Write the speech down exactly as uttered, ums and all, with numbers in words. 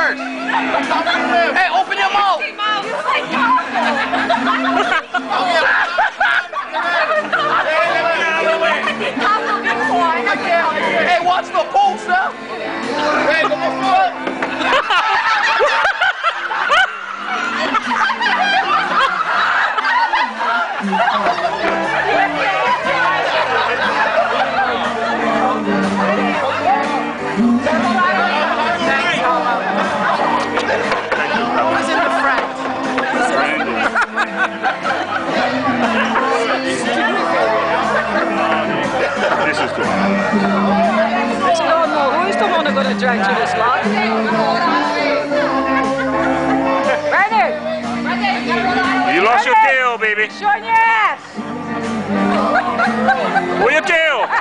first. Hey, open your mouth. Hey, watch the poster. Hey, come on, Who's in the front? This is good. I don't know who's the one who's going to drag to this lot. Bernard! You lost your tail, baby. Showing your ass! Where your tail?